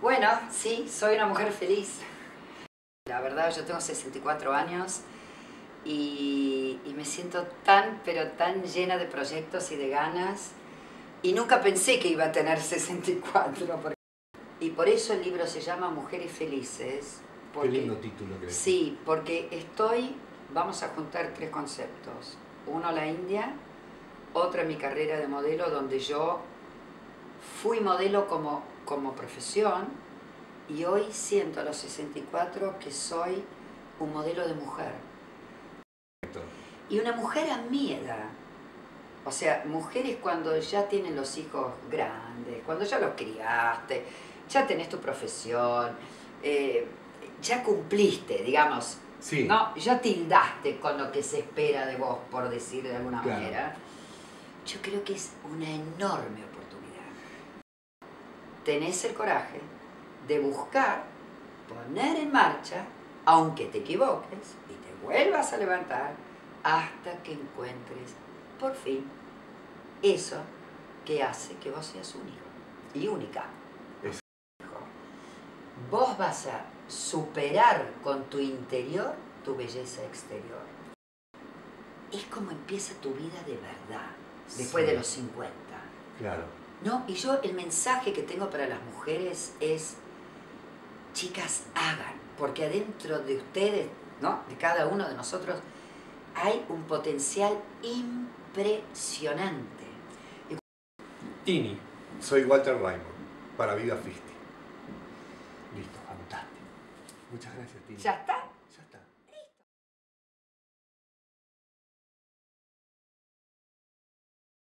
Bueno, sí, soy una mujer feliz. La verdad, yo tengo 64 años y me siento tan, pero tan llena de proyectos y de ganas. Y nunca pensé que iba a tener 64. Y por eso el libro se llama Mujeres Felices. Qué lindo título, creo. Sí, porque vamos a juntar tres conceptos. Uno, la India. Otra, mi carrera de modelo, donde yo fui modelo como profesión. Y hoy siento a los 64 que soy un modelo de mujer. Y una mujer a mi edad. O sea, mujeres cuando ya tienen los hijos grandes, cuando ya los criaste, ya tenés tu profesión, ya cumpliste, digamos, sí. ¿no? Ya tildaste con lo que se espera de vos, por decir de alguna manera. Yo creo que es una enorme oportunidad. Tenés el coraje de buscar, poner en marcha, aunque te equivoques y te vuelvas a levantar, hasta que encuentres por fin eso que hace que vos seas único y única. Vos vas a superar con tu interior tu belleza exterior. Es como empieza tu vida de verdad, después de los 50. Claro. ¿No? Y yo el mensaje que tengo para las mujeres es, chicas, hagan, porque adentro de ustedes, ¿no? De cada uno de nosotros, hay un potencial impresionante. Tini. Soy Walter Raymond, para Viva Fisti. Listo, fantástico. Muchas gracias, Tini. ¿Ya está?